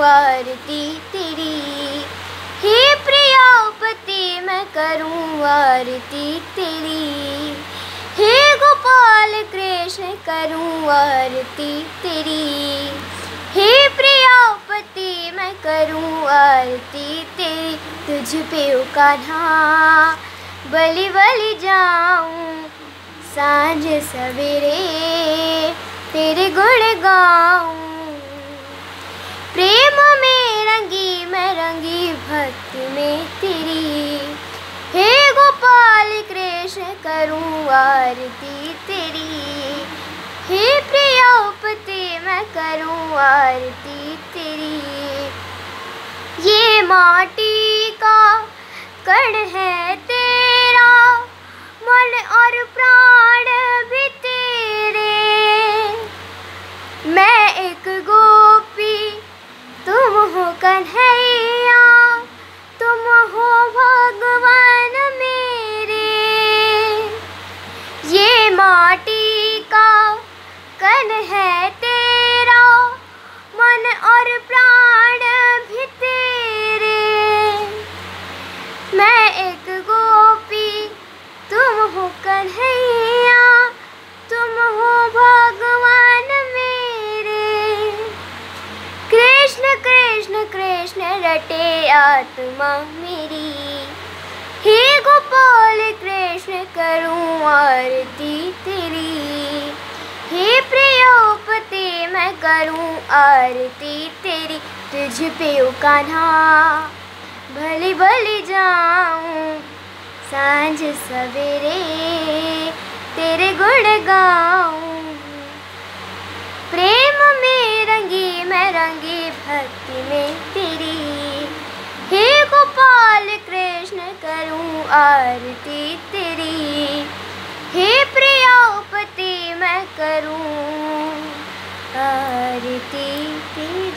आरती तेरी। हे प्रियापति मैं करूँ आरती तेरी। हे गोपाल कृष्ण करूँ आरती तेरी। हे प्रियापति मैं करूँ आरती तेरी। तुझ पे ओ कान्हा बलि बलि जाऊं सांझ सवेरे तेरे गुण गाऊं। प्रेम में रंगी मैं रंगी भक्ति में तेरी। हे गोपाल कृष्ण करूँ आरती तेरी। हे प्रियापति मैं करूँ आरती तेरी। ये माटी का कण है तेरा मन और प्राण भी तेरे। मैं एक गोपी तुम हो कन्हैया तुम हो भगवान मेरे। ये माटी का कण है तेरा मन और प्राण भी तेरे। मैं एक गोपी तुम हो कन्हैया तुम हो भगवान मेरे। कृष्ण कृष्ण कृष्ण रटे आत्मा मेरी। हे गोपाल कृष्ण करूँ आरती तेरी। हे प्रियोपति मैं करूँ आरती तेरी। तुझ पे ओ कान्हा भली भली जाऊं सांझ सवेरे तेरे गुण गाऊं। प्रेम में रंगी मैं रंगी भक्ति में तेरी। हे गोपाल कृष्ण करूँ आरती तेरी। हे प्रियोपति मैं करूँ आरती तेरी।